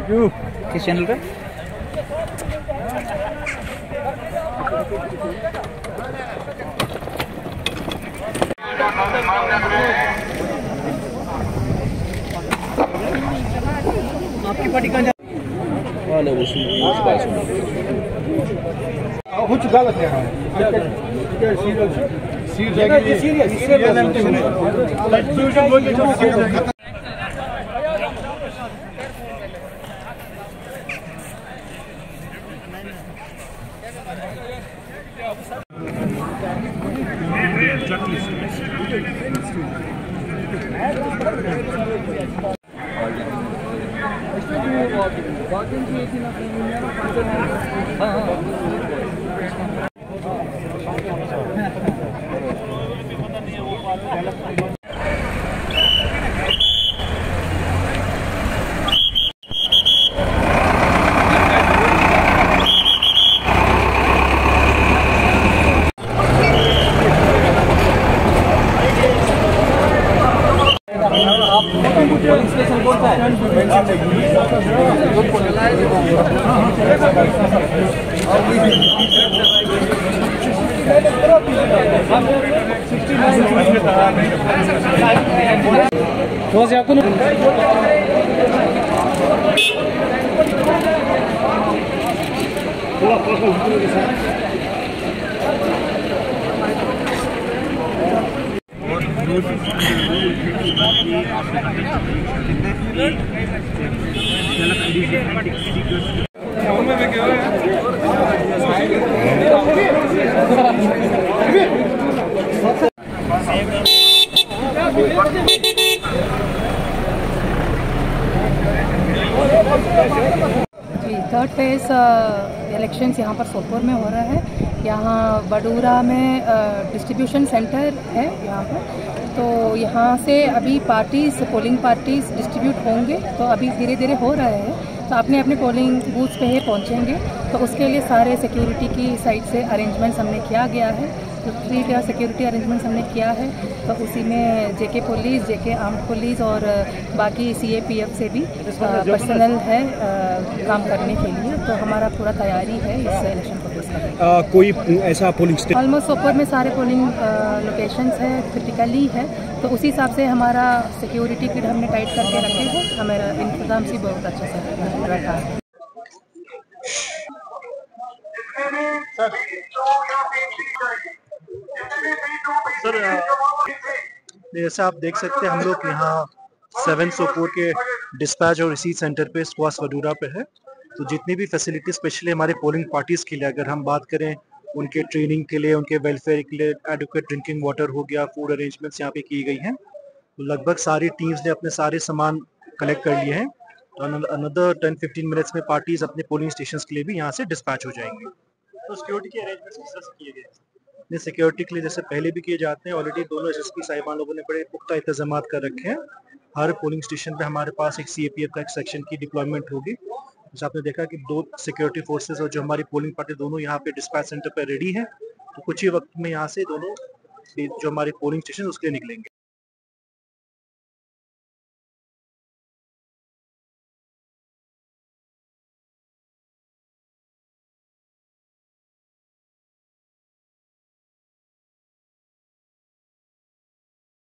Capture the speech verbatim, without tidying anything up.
You किस channel पे? आपकी पार्टी कहाँ जा? हाँ ना, वो हो चुका लगता है। पोलिंग स्टेशन कौन सा है? जी, थर्ड फेज इलेक्शंस यहाँ पर सोपोर में हो रहा है। यहाँ बडूरा में डिस्ट्रीब्यूशन सेंटर है यहाँ पर, तो यहाँ से अभी पार्टीज पोलिंग पार्टीज डिस्ट्रीब्यूट होंगे, तो अभी धीरे धीरे हो रहे हैं। तो अपने अपने पोलिंग बूथ्स पे ही पहुँचेंगे, तो उसके लिए सारे सिक्योरिटी की साइड से अरेंजमेंट्स हमने किया गया है। तो थ्री टियर सिक्योरिटी अरेंजमेंट्स हमने किया है, तो उसी में JK police, JK armed police और बाकी सीएपीएफ से भी पर्सनल है आ, काम करने के लिए। तो हमारा पूरा तैयारी है इस इलेक्शन को फेस करने की। कोई ऐसा पोलिंग स्टेशन? ऑलमोस्ट सोपोर में सारे पोलिंग लोकेशंस है, क्रिटिकली है, तो उसी हिसाब से हमारा सिक्योरिटी किट हमने टाइट करके रखे हैं। हमारा इंतजाम से बहुत अच्छे से बैठा है। सर, जैसे आप देख सकते हैं, हम लोग यहाँ सेवन सोपोर के डिस्पैच और रिसीट सेंटर पे स्क्वास वडूरा पे है। तो जितनी भी फैसिलिटी स्पेशली हमारे पोलिंग पार्टीज के लिए, अगर हम बात करें उनके ट्रेनिंग के लिए, उनके वेलफेयर के लिए, एडुकेट ड्रिंकिंग वाटर हो गया, फूड अरेंजमेंट्स यहाँ पे की गई हैं। तो लगभग सारी टीम्स ने अपने सारे सामान कलेक्ट कर लिए हैं। तो अनदर टेन फिफ्टीन मिनट्स में पार्टीज अपने पोलिंग स्टेशन के लिए भी यहाँ से डिस्पैच हो जाएंगे। तो सिक्योरिटी के अरेंजमेंट्स किस तरह से किए गए? सिक्योरिटी के लिए जैसे पहले भी किए जाते हैं, ऑलरेडी दोनों एसएसपी साहिबान लोगों ने बड़े पुख्ता इंतजाम कर रखे हैं। हर पोलिंग स्टेशन पे हमारे पास एक सीएपीएफ का एक सेक्शन की डिप्लॉयमेंट होगी। जैसे आपने देखा कि दो सिक्योरिटी फोर्सेस और जो हमारी पोलिंग पार्टी दोनों यहाँ पे डिस्पैच सेंटर पे रेडी है। तो कुछ ही वक्त में यहाँ से दोनों जो हमारे पोलिंग स्टेशन उसके लिए निकलेंगे।